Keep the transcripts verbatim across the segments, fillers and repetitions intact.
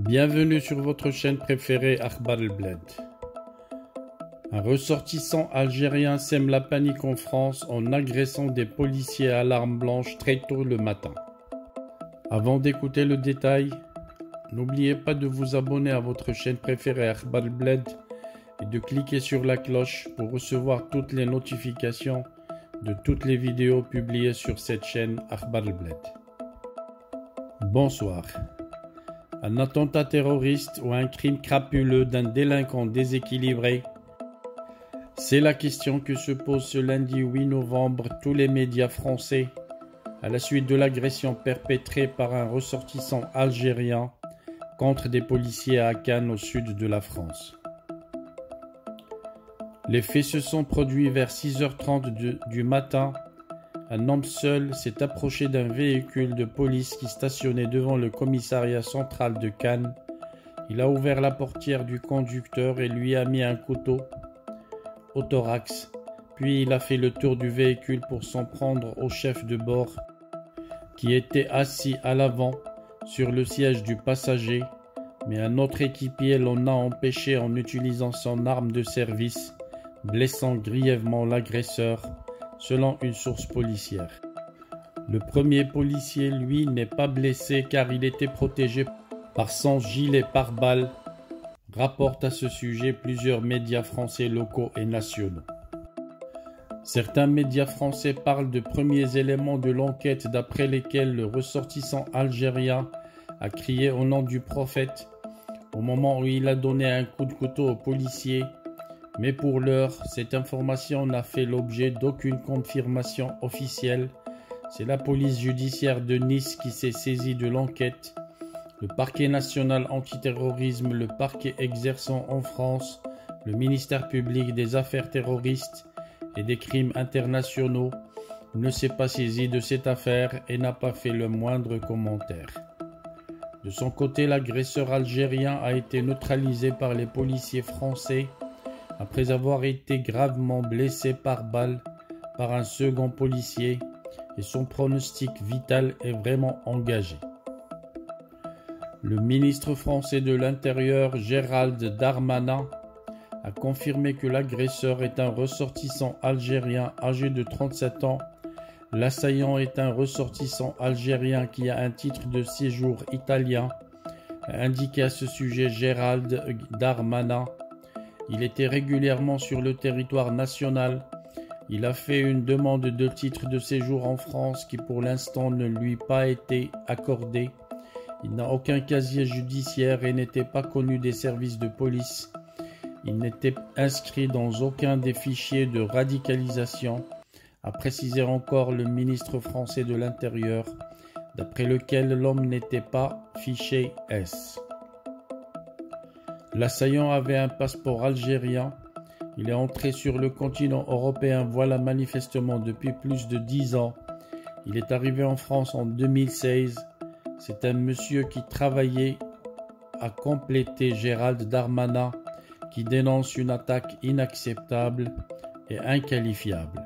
Bienvenue sur votre chaîne préférée Akhbar El Bled. Un ressortissant algérien sème la panique en France en agressant des policiers à l'arme blanche très tôt le matin. Avant d'écouter le détail, n'oubliez pas de vous abonner à votre chaîne préférée Akhbar El Bled et de cliquer sur la cloche pour recevoir toutes les notifications de toutes les vidéos publiées sur cette chaîne Akhbar El Bled. Bonsoir. Un attentat terroriste ou un crime crapuleux d'un délinquant déséquilibré? C'est la question que se posent ce lundi huit novembre tous les médias français à la suite de l'agression perpétrée par un ressortissant algérien contre des policiers à Cannes au sud de la France. Les faits se sont produits vers six heures trente de, du matin. Un homme seul s'est approché d'un véhicule de police qui stationnait devant le commissariat central de Cannes. Il a ouvert la portière du conducteur et lui a mis un couteau au thorax. Puis il a fait le tour du véhicule pour s'en prendre au chef de bord qui était assis à l'avant sur le siège du passager. Mais un autre équipier l'en a empêché en utilisant son arme de service, blessant grièvement l'agresseur, selon une source policière. Le premier policier, lui, n'est pas blessé car il était protégé par son gilet pare-balles, rapportent à ce sujet plusieurs médias français locaux et nationaux. Certains médias français parlent de premiers éléments de l'enquête d'après lesquels le ressortissant algérien a crié au nom du prophète au moment où il a donné un coup de couteau au policier. Mais pour l'heure, cette information n'a fait l'objet d'aucune confirmation officielle. C'est la police judiciaire de Nice qui s'est saisie de l'enquête. Le parquet national antiterrorisme, le parquet exerçant en France, le ministère public des affaires terroristes et des crimes internationaux ne s'est pas saisi de cette affaire et n'a pas fait le moindre commentaire. De son côté, l'agresseur algérien a été neutralisé par les policiers français après avoir été gravement blessé par balle par un second policier, et son pronostic vital est vraiment engagé. Le ministre français de l'Intérieur, Gérald Darmanin, a confirmé que l'agresseur est un ressortissant algérien âgé de trente-sept ans. L'assaillant est un ressortissant algérien qui a un titre de séjour italien, a indiqué à ce sujet Gérald Darmanin. Il était régulièrement sur le territoire national. Il a fait une demande de titre de séjour en France qui pour l'instant ne lui a pas été accordée. Il n'a aucun casier judiciaire et n'était pas connu des services de police. Il n'était inscrit dans aucun des fichiers de radicalisation, a précisé encore le ministre français de l'Intérieur, d'après lequel l'homme n'était pas fiché S. L'assaillant avait un passeport algérien. Il est entré sur le continent européen voilà manifestement depuis plus de dix ans. Il est arrivé en France en deux mille seize. C'est un monsieur qui travaillait à compléter Gérald Darmanin, qui dénonce une attaque inacceptable et inqualifiable.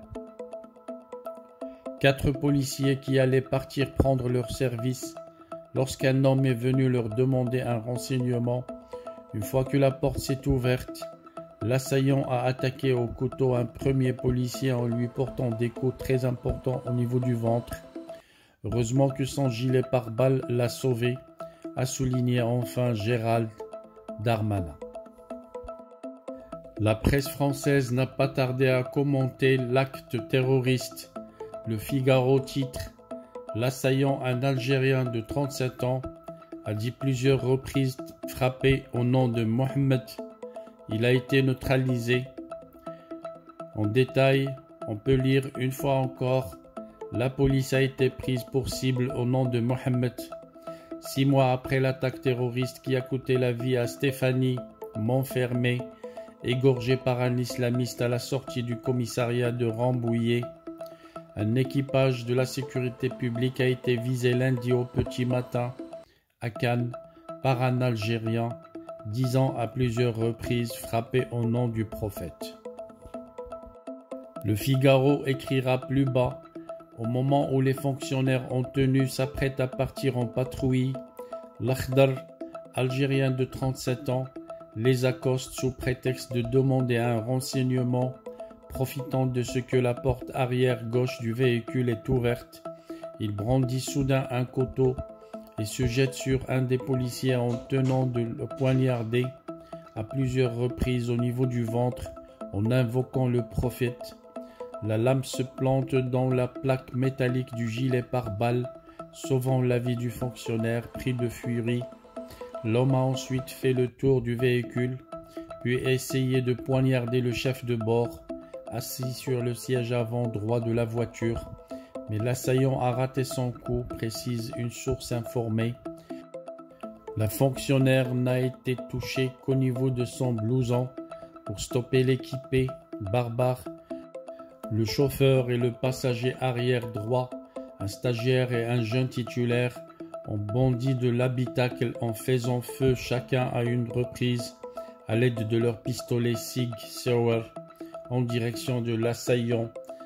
Quatre policiers qui allaient partir prendre leur service lorsqu'un homme est venu leur demander un renseignement. Une fois que la porte s'est ouverte, l'assaillant a attaqué au couteau un premier policier en lui portant des coups très importants au niveau du ventre. Heureusement que son gilet pare-balles l'a sauvé, a souligné enfin Gérald Darmanin. La presse française n'a pas tardé à commenter l'acte terroriste. Le Figaro titre « L'assaillant, un Algérien de trente-sept ans, a dit plusieurs reprises frappé au nom de Mohamed. Il a été neutralisé. » En détail, on peut lire une fois encore « La police a été prise pour cible au nom de Mohamed. » Six mois après l'attaque terroriste qui a coûté la vie à Stéphanie Monfermé, égorgée par un islamiste à la sortie du commissariat de Rambouillet, un équipage de la sécurité publique a été visé lundi au petit matin à Cannes par un Algérien disant à plusieurs reprises frapper au nom du prophète. Le Figaro écrira plus bas Au moment où les fonctionnaires en tenue s'apprêtent à partir en patrouille, l'Akhdar algérien de trente-sept ans, les accoste sous prétexte de demander un renseignement. Profitant de ce que la porte arrière gauche du véhicule est ouverte, il brandit soudain un couteau et se jette sur un des policiers en tenant de le poignarder à plusieurs reprises au niveau du ventre en invoquant le prophète. La lame se plante dans la plaque métallique du gilet pare-balles, sauvant la vie du fonctionnaire pris de furie. L'homme a ensuite fait le tour du véhicule, puis essayé de poignarder le chef de bord, assis sur le siège avant droit de la voiture, mais l'assaillant a raté son coup, précise une source informée. La fonctionnaire n'a été touchée qu'au niveau de son blouson. Pour stopper l'équipé barbare, le chauffeur et le passager arrière droit, un stagiaire et un jeune titulaire, ont bondi de l'habitacle en faisant feu chacun à une reprise à l'aide de leur pistolet Sig Sauer en direction de l'assaillant.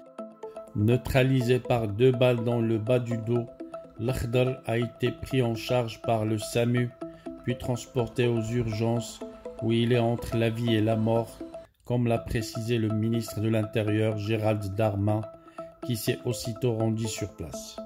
Neutralisé par deux balles dans le bas du dos, l'Akhdar a été pris en charge par le SAMU, puis transporté aux urgences où il est entre la vie et la mort, comme l'a précisé le ministre de l'Intérieur Gérald Darmanin, qui s'est aussitôt rendu sur place.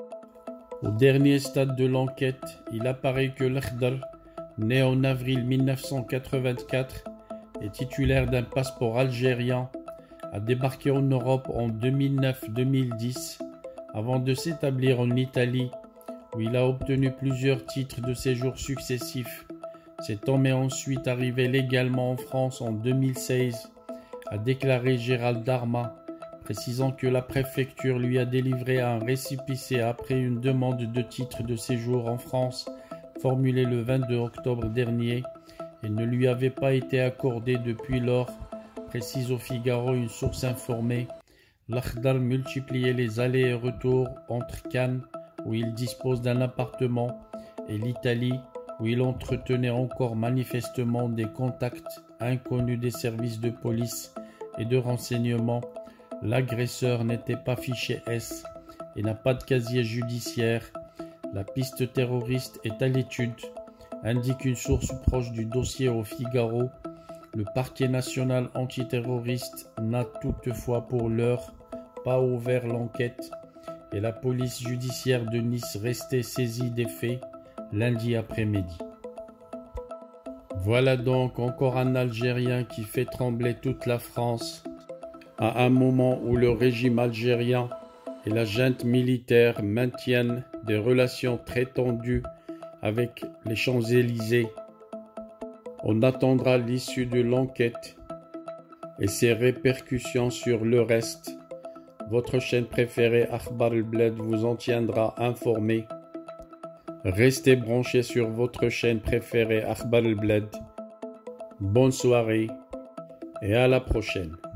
Au dernier stade de l'enquête, il apparaît que l'Akhdar, né en avril mille neuf cent quatre-vingt-quatre, est titulaire d'un passeport algérien, a débarqué en Europe en deux mille neuf deux mille dix, avant de s'établir en Italie, où il a obtenu plusieurs titres de séjour successifs. Cet homme est ensuite arrivé légalement en France en deux mille seize, a déclaré Gérald Darmanin, précisant que la préfecture lui a délivré un récépissé après une demande de titre de séjour en France formulée le vingt-deux octobre dernier et ne lui avait pas été accordée depuis lors, précise au Figaro une source informée. L'Akhdar multipliait les allers et retours entre Cannes, où il dispose d'un appartement, et l'Italie, où il entretenait encore manifestement des contacts inconnus des services de police et de renseignement. L'agresseur n'était pas fiché S et n'a pas de casier judiciaire. La piste terroriste est à l'étude, indique une source proche du dossier au Figaro. Le parquet national antiterroriste n'a toutefois pour l'heure pas ouvert l'enquête et la police judiciaire de Nice restait saisie des faits lundi après-midi. Voilà donc encore un Algérien qui fait trembler toute la France à un moment où le régime algérien et la junte militaire maintiennent des relations très tendues avec les Champs-Élysées. On attendra l'issue de l'enquête et ses répercussions sur le reste. Votre chaîne préférée Akhbar El Bled vous en tiendra informé. Restez branchés sur votre chaîne préférée Akhbar El Bled. Bonne soirée et à la prochaine.